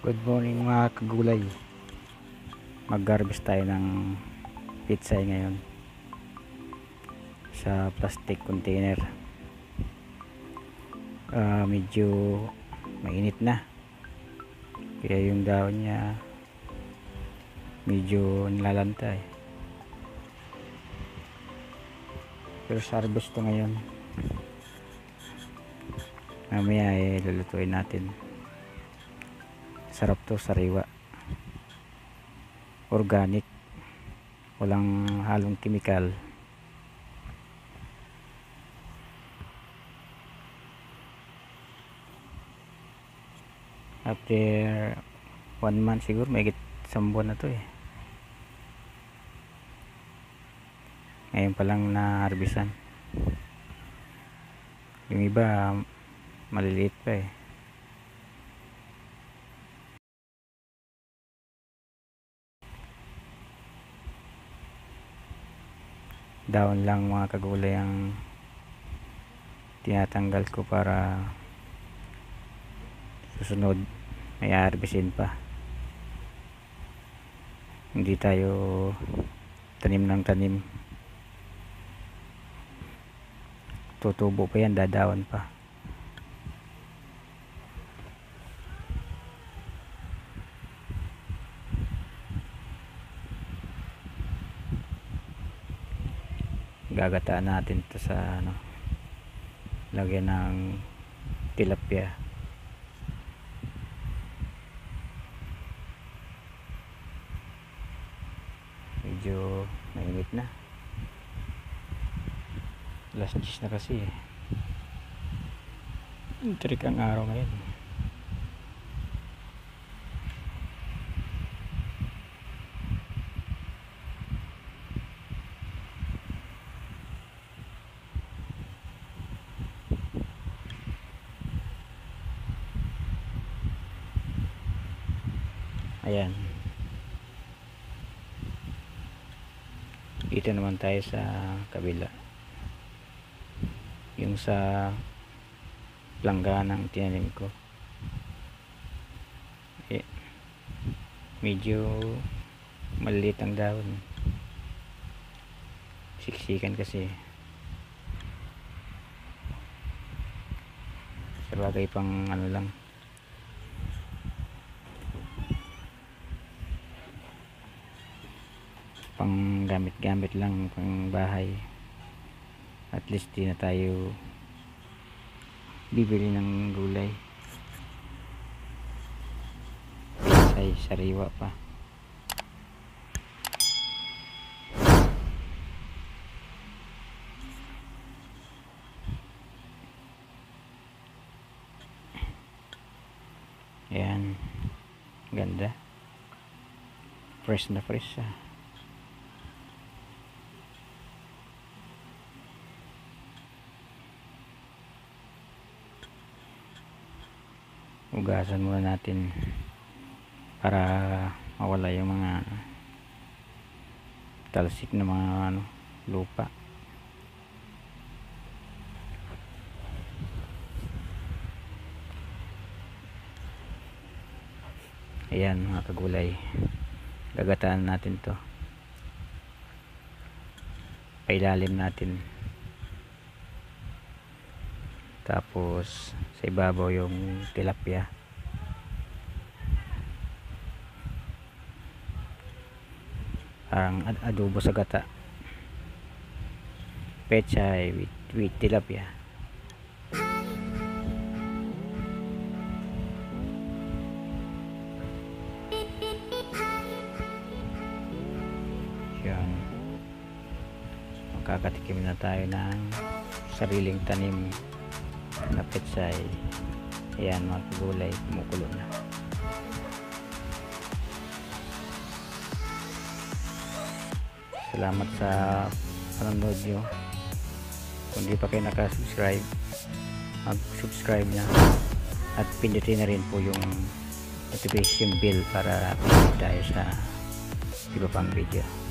Good morning mga kagulay. Mag-harvest tayo ng pitsay ngayon sa plastic container. Medyo mainit na, kaya yung dahon niya medyo nilalantay. Pero sa harvest to ngayon, mamaya lulutuin natin. Sarap to, sariwa, organic, walang halong chemical. After 1 month siguro, may isang buwan na to ngayon pa lang na harbisan. Yung iba maliliit pa Daon lang mga kagulay ang tinatanggal ko para susunod may harbisin pa. Hindi tayo tanim ng tanim, tutubo pa yan, dadaon pa. Gagataan natin to sa lagyan ng tilapia. Medyo mainit na, alas 10 na kasi Terik ang araw ngayon. Ayan, dito naman tayo sa kabila, yung sa langganang tinanim ko. Medyo maliit ang dahon, siksikan kasi, sabagay pang lang, pang gamit-gamit lang, pang bahay. At least di na tayo bibili ng gulay, ay sariwa pa. Ayan, ganda, fresh na fresh Ugasan muna natin para mawala yung mga talsik na mga lupa. Ayan mga kagulay, gagataan natin to, pailalim natin, tapos sa ibabaw yung tilapia. Parang adobo sa gata, pechay with tilapia. Yan, makakatikim na tayo ng sariling tanim na petsay. Ayan mga kagulay, kumukulo na. Salamat sa panonood nyo. Kung di pa kayo nakasubscribe, mag-subscribe na at pindutin na rin po yung notification bell para update tayo sa iba pang video.